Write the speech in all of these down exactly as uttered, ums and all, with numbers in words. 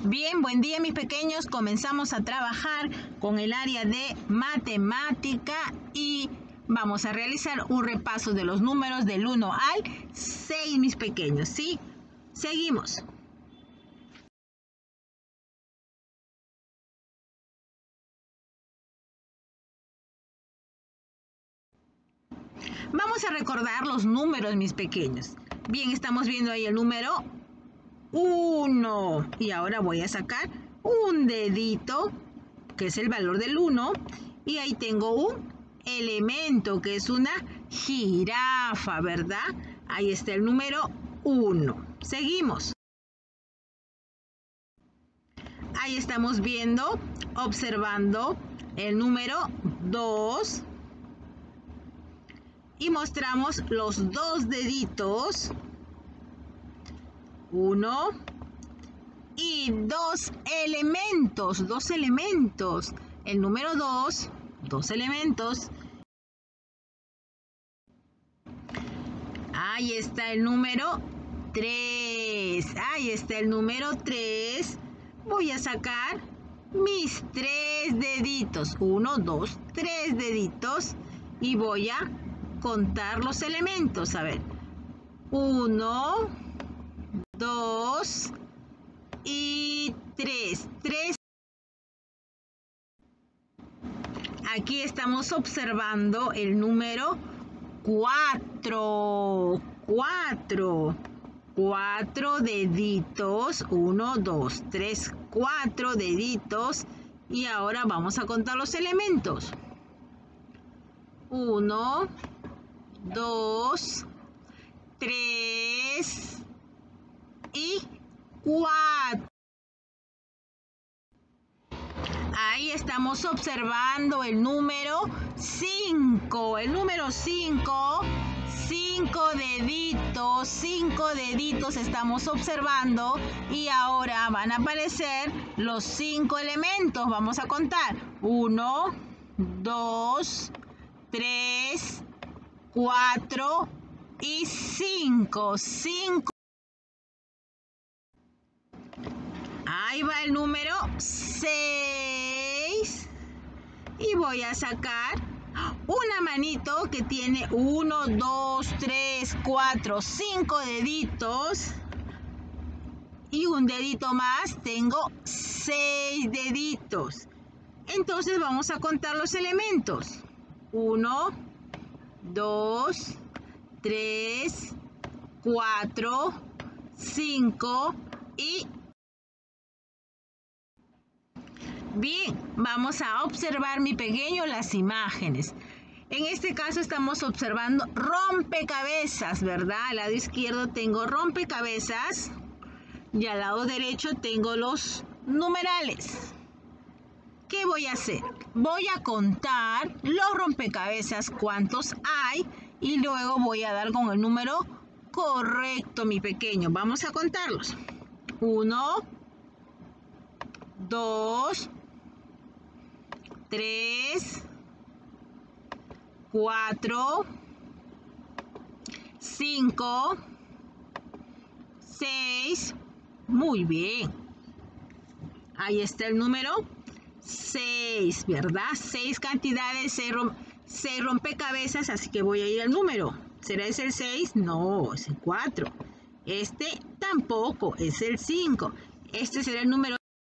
Bien, buen día mis pequeños. Comenzamos a trabajar con el área de matemática y vamos a realizar un repaso de los números del uno al seis, mis pequeños, ¿sí? Seguimos. Vamos a recordar los números, mis pequeños. Bien, estamos viendo ahí el número uno. Y ahora voy a sacar un dedito, que es el valor del uno. Y ahí tengo un elemento, que es una jirafa, ¿verdad? Ahí está el número uno. Seguimos. Ahí estamos viendo, observando el número dos. Y mostramos los dos deditos. Uno y dos elementos. Dos elementos. El número dos, dos elementos. Ahí está el número tres. Ahí está el número tres. Voy a sacar mis tres deditos. Uno, dos, tres deditos. Y voy a contar los elementos. A ver. Uno, dos y tres. Tres. Aquí estamos observando el número cuatro. Cuatro. Cuatro deditos. Uno, dos, tres, cuatro deditos. Y ahora vamos a contar los elementos. Uno, dos, tres y cuatro. Ahí estamos observando el número cinco. El número cinco. Cinco deditos. Cinco deditos estamos observando. Y ahora van a aparecer los cinco elementos. Vamos a contar. Uno, dos, tres, cuatro y cinco. Cinco. Ahí va el número seis. Y voy a sacar una manito que tiene uno, dos, tres, cuatro, cinco deditos. Y un dedito más, tengo seis deditos. Entonces vamos a contar los elementos. uno, dos, tres, cuatro, cinco y bien, vamos a observar, mi pequeño, las imágenes. En este caso estamos observando rompecabezas, ¿verdad? Al lado izquierdo tengo rompecabezas y al lado derecho tengo los numerales. ¿Qué voy a hacer? Voy a contar los rompecabezas, cuántos hay, y luego voy a dar con el número correcto, mi pequeño. Vamos a contarlos. Uno, dos, tres, cuatro, cinco, seis. Muy bien. Ahí está el número seis, ¿verdad? Seis cantidades, seis, rom seis rompecabezas, así que voy a ir al número. ¿Será ese el seis? No, es el cuatro. Este tampoco, es el cinco. Este será el número.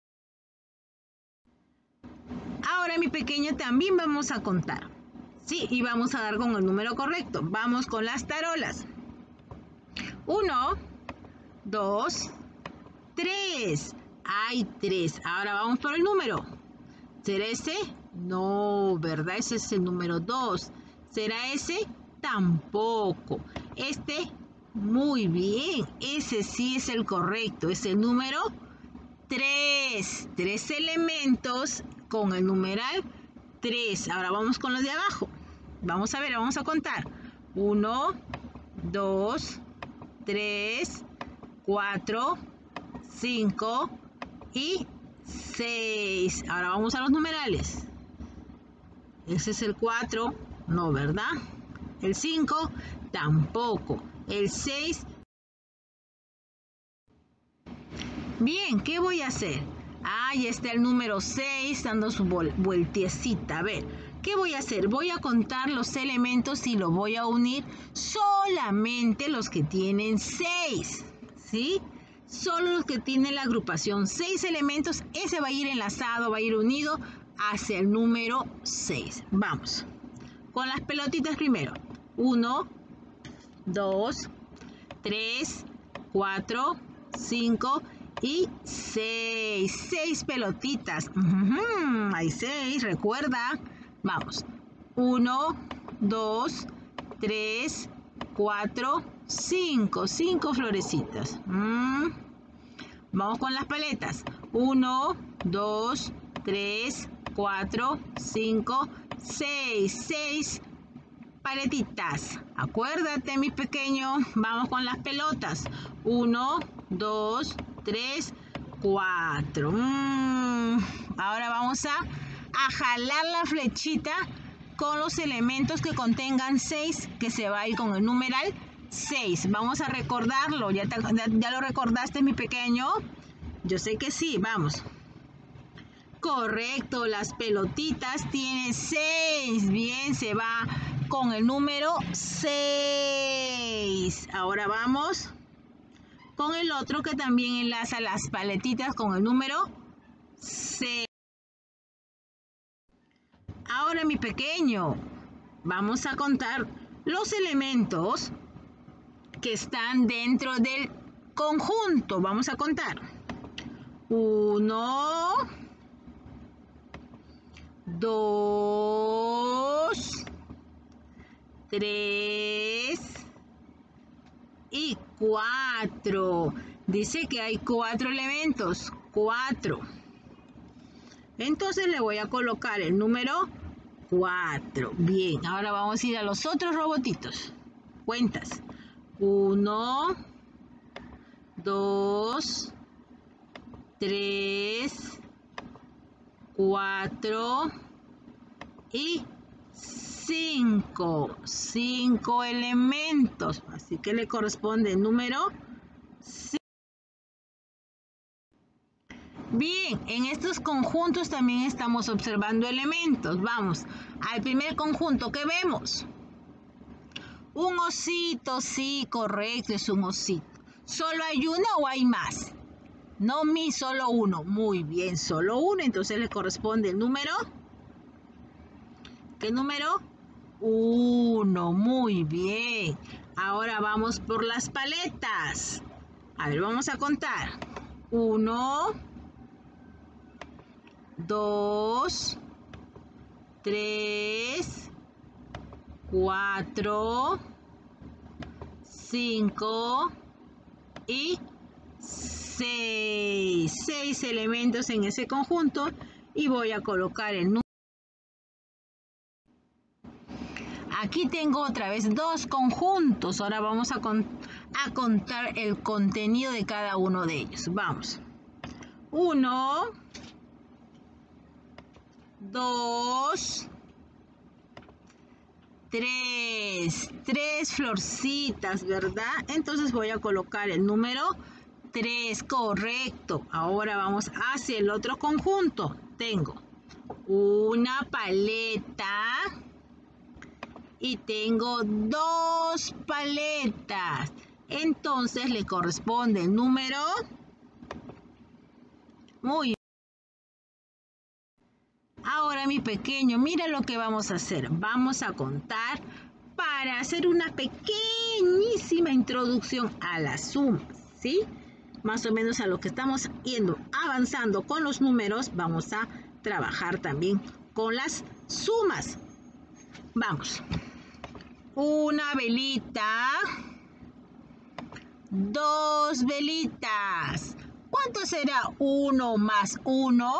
Ahora, mi pequeño, también vamos a contar. Sí, y vamos a dar con el número correcto. Vamos con las tarolas. Uno, dos, tres. Hay tres. Ahora vamos por el número. ¿Será ese? No, ¿verdad? Ese es el número dos. ¿Será ese? Tampoco. Este, muy bien. Ese sí es el correcto. Es el número tres. Tres elementos con el numeral tres. Ahora vamos con los de abajo. Vamos a ver, vamos a contar. uno, dos, tres, cuatro, cinco y seis. Ahora vamos a los numerales. Ese es el cuatro. No, ¿verdad? El cinco. Tampoco. El seis. Bien, ¿qué voy a hacer? Ahí está el número seis dando su vueltecita. A ver, ¿qué voy a hacer? Voy a contar los elementos y lo voy a unir solamente los que tienen seis, ¿sí? Solo los que tienen la agrupación seis elementos, ese va a ir enlazado, va a ir unido hacia el número seis. Vamos, con las pelotitas primero. uno, dos, tres, cuatro, cinco y seis. seis pelotitas. Uh-huh. Hay seis, recuerda. Vamos. uno, dos, tres, cuatro, cinco. cinco florecitas. Mm. Vamos con las paletas. uno, dos, tres, cuatro, cinco, seis. seis paletitas. Acuérdate, mi pequeño. Vamos con las pelotas. uno, dos, tres, cuatro. Mm. Ahora vamos a, a jalar la flechita con los elementos que contengan seis, que se va a ir con el numeral seis. Vamos a recordarlo. ¿Ya, te, ya, ya lo recordaste, mi pequeño? Yo sé que sí. Vamos. Correcto, las pelotitas tienen seis. Bien, se va con el número seis. Ahora vamos con el otro que también enlaza las paletitas con el número seis. Ahora, mi pequeño, vamos a contar los elementos que están dentro del conjunto. Vamos a contar. Uno, dos, tres y cuatro. Dice que hay cuatro elementos. Cuatro. Entonces le voy a colocar el número cuatro. Bien, ahora vamos a ir a los otros robotitos. Cuentas. Uno, dos, tres, cuatro y cinco. cinco elementos. Así que le corresponde el número cinco. Bien, en estos conjuntos también estamos observando elementos. Vamos al primer conjunto que vemos. Un osito, sí, correcto, es un osito. ¿Solo hay uno o hay más? No, mi, solo uno. Muy bien, solo uno. Entonces le corresponde el número. ¿Qué número? Uno. Muy bien. Ahora vamos por las paletas. A ver, vamos a contar. Uno, dos, tres, cuatro, cinco y seis. Seis elementos en ese conjunto y voy a colocar el número. Aquí tengo otra vez dos conjuntos. Ahora vamos a, con, a contar el contenido de cada uno de ellos. Vamos. Uno, dos, tres. Tres florcitas, ¿verdad? Entonces voy a colocar el número tres, correcto. Ahora vamos hacia el otro conjunto. Tengo una paleta y tengo dos paletas. Entonces le corresponde el número. Muy bien. Ahora, mi pequeño, mira lo que vamos a hacer. Vamos a contar para hacer una pequeñísima introducción a las sumas, ¿sí? Más o menos a lo que estamos yendo avanzando con los números, vamos a trabajar también con las sumas. Vamos. Una velita. Dos velitas. ¿Cuánto será uno más uno?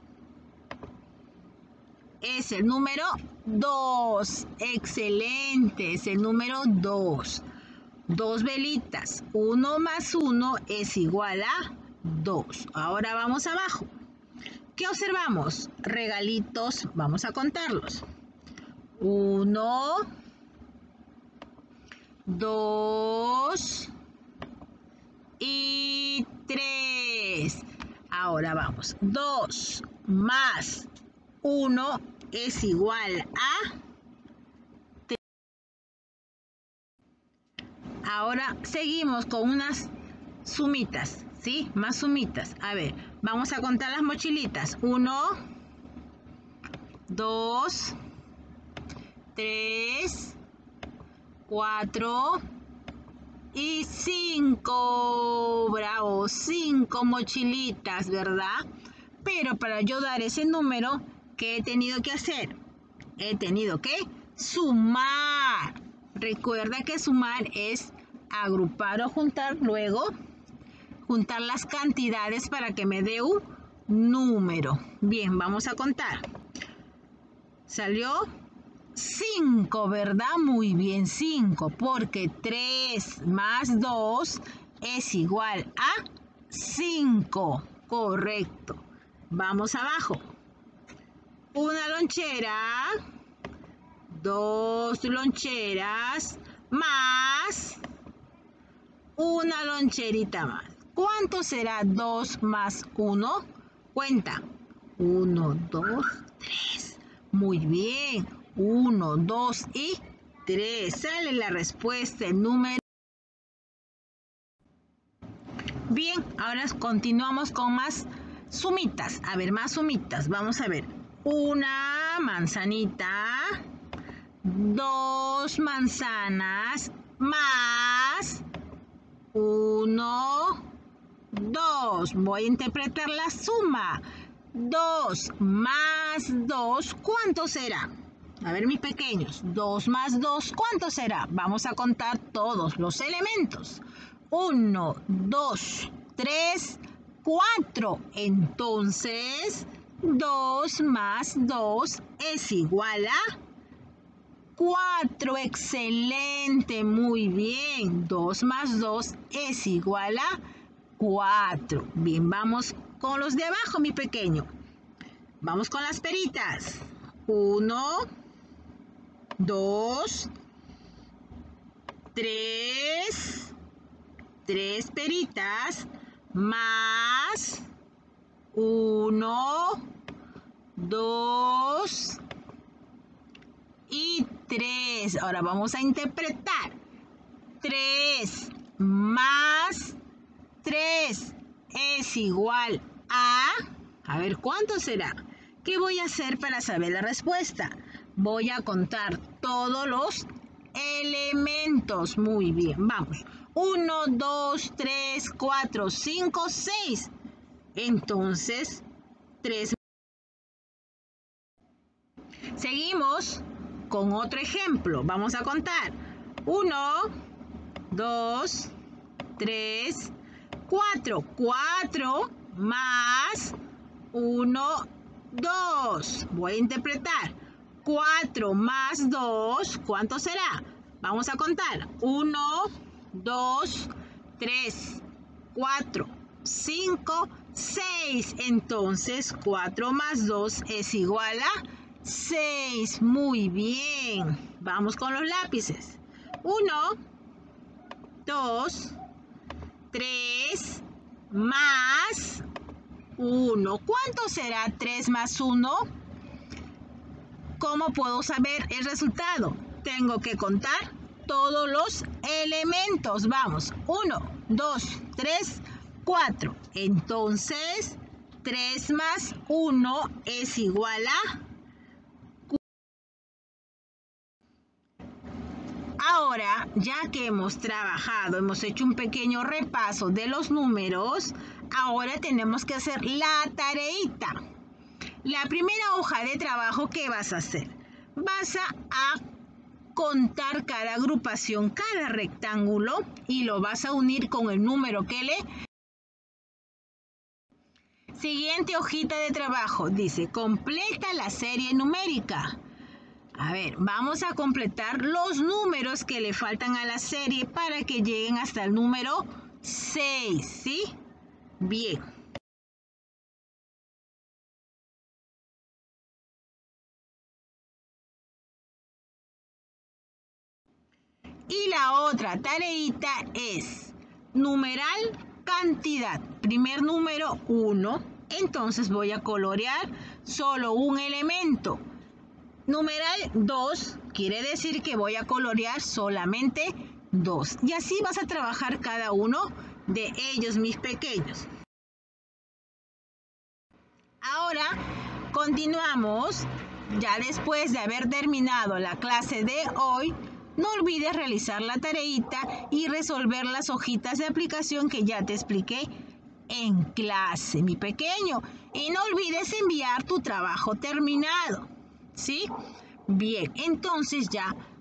Es el número dos. Excelente, es el número dos. Dos velitas. uno más uno es igual a dos. Ahora vamos abajo. ¿Qué observamos? Regalitos, vamos a contarlos. uno, dos y tres. Ahora vamos. dos más uno es igual a... Ahora seguimos con unas sumitas, ¿sí? Más sumitas. A ver, vamos a contar las mochilitas. uno, dos, tres, cuatro y cinco. Bravo, cinco mochilitas, ¿verdad? Pero para yo dar ese número, ¿qué he tenido que hacer? He tenido que sumar. Recuerda que sumar es agrupar o juntar, luego juntar las cantidades para que me dé un número. Bien, vamos a contar. Salió cinco, ¿verdad? Muy bien, cinco, porque tres más dos es igual a cinco. Correcto. Vamos abajo. Una lonchera, dos loncheras, más una loncherita más. ¿Cuánto será dos más uno? Cuenta. uno, dos, tres. Muy bien. uno, dos y tres. Sale la respuesta, el número. Bien, ahora continuamos con más sumitas. A ver, más sumitas. Vamos a ver. Una manzanita, dos manzanas, más uno, dos. Voy a interpretar la suma. dos más dos, ¿cuánto será? A ver, mis pequeños, dos más dos, ¿cuánto será? Vamos a contar todos los elementos. uno, dos, tres, cuatro. Entonces, dos más dos es igual a cuatro. Excelente, muy bien. dos más dos es igual a cuatro. Bien, vamos con los de abajo, mi pequeño. Vamos con las peritas. uno, dos, tres, tres peritas, más uno, dos y tres. Ahora vamos a interpretar. tres más tres es igual a... A ver, ¿cuánto será? ¿Qué voy a hacer para saber la respuesta? Voy a contar todos los elementos. Muy bien, vamos. uno, dos, tres, cuatro, cinco, seis. Entonces, tres. Seguimos con otro ejemplo. Vamos a contar. uno, dos, tres, cuatro. cuatro más uno, dos. Voy a interpretar. cuatro más dos, ¿cuánto será? Vamos a contar. uno, dos, tres, cuatro, cinco, seis. Entonces, cuatro más dos es igual a seis. Muy bien. Vamos con los lápices. uno, dos, tres, más uno. ¿Cuánto será tres más uno? ¿Cómo puedo saber el resultado? Tengo que contar todos los elementos. Vamos, uno, dos, tres, cuatro. Entonces, tres más uno es igual a... Ahora, ya que hemos trabajado, hemos hecho un pequeño repaso de los números, ahora tenemos que hacer la tareita. La primera hoja de trabajo, ¿qué vas a hacer? Vas a, a contar cada agrupación, cada rectángulo, y lo vas a unir con el número que le... Siguiente hojita de trabajo, dice, completa la serie numérica. A ver, vamos a completar los números que le faltan a la serie para que lleguen hasta el número seis, ¿sí? Bien. Y la otra tareita es numeral cantidad. Primer número uno, Entonces voy a colorear solo un elemento. Numeral dos quiere decir que voy a colorear solamente dos. Y así vas a trabajar cada uno de ellos, mis pequeños. Ahora continuamos. Ya después de haber terminado la clase de hoy, no olvides realizar la tareita y resolver las hojitas de aplicación que ya te expliqué en clase, mi pequeño. Y no olvides enviar tu trabajo terminado, ¿sí? Bien, entonces ya